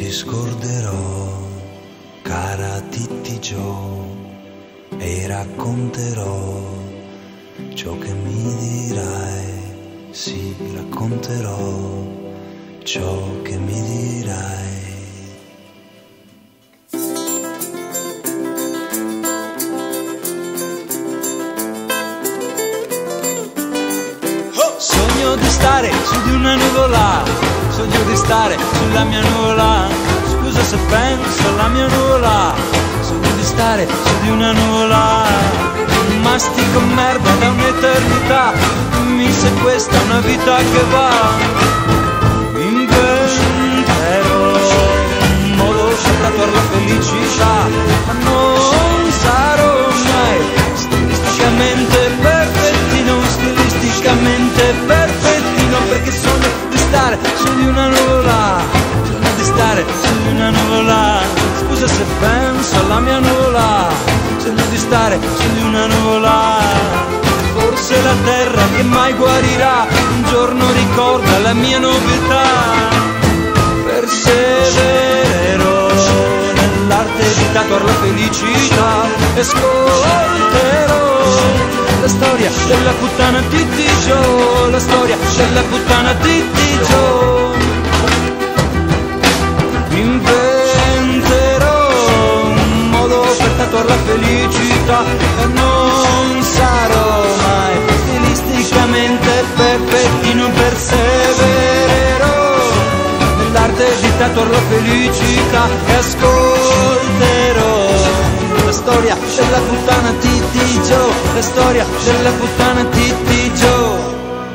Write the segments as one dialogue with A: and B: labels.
A: ti scorderò, cara Titti Jo, e racconterò ciò che mi dirai. Sì, racconterò ciò che mi dirai.
B: Sogno di stare su di una nuvola, sogno di stare sulla mia nuvola. Scusa se penso alla mia nuvola, sogno di stare su di una nuvola. Mastico merda da un'eternità, dimmi se questa è una vita che va. Inventerò un modo per tatuare la felicità, ma non sarò mai stilisticamente perfettino, stilisticamente perfettino, perché sogno di stare su di una nuvola, sogno di stare su di una nuvola. Scusa se penso alla mia nuvola, sogno di stare su di una nuvola. Forse la terra che mai guarirà un giorno ricorda la mia nobiltà. Persevererò nell'arte di tatuare la felicità e ascolterò la storia della puttana Titti Jo, la storia della puttana Titti Jo. Inventerò un modo per tatuare la felicità e non sarò mai stilisticamente perfettino. Persevererò nell'arte di tatuare la felicità e ascolterò la storia della puttana Titti Jo, la storia della puttana Titti Jo.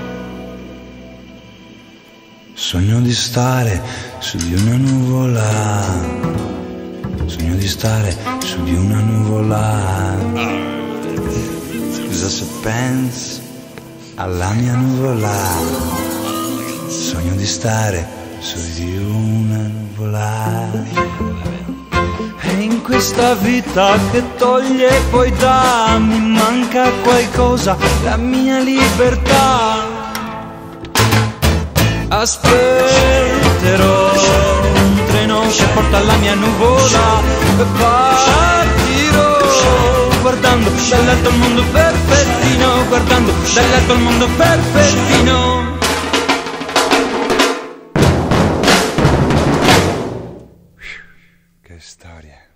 A: Sogno di stare su di una nuvola, sogno di stare su di una nuvola. Scusa se penso alla mia nuvola, sogno di stare su di una nuvola.
B: E in questa vita che toglie e poi dà, mi manca qualcosa, la mia libertà. Aspetterò un treno che porta alla mia nuvola e partirò guardando dall'alto il mondo perfettino, guardando dall'alto il mondo perfettino.
A: Che storia.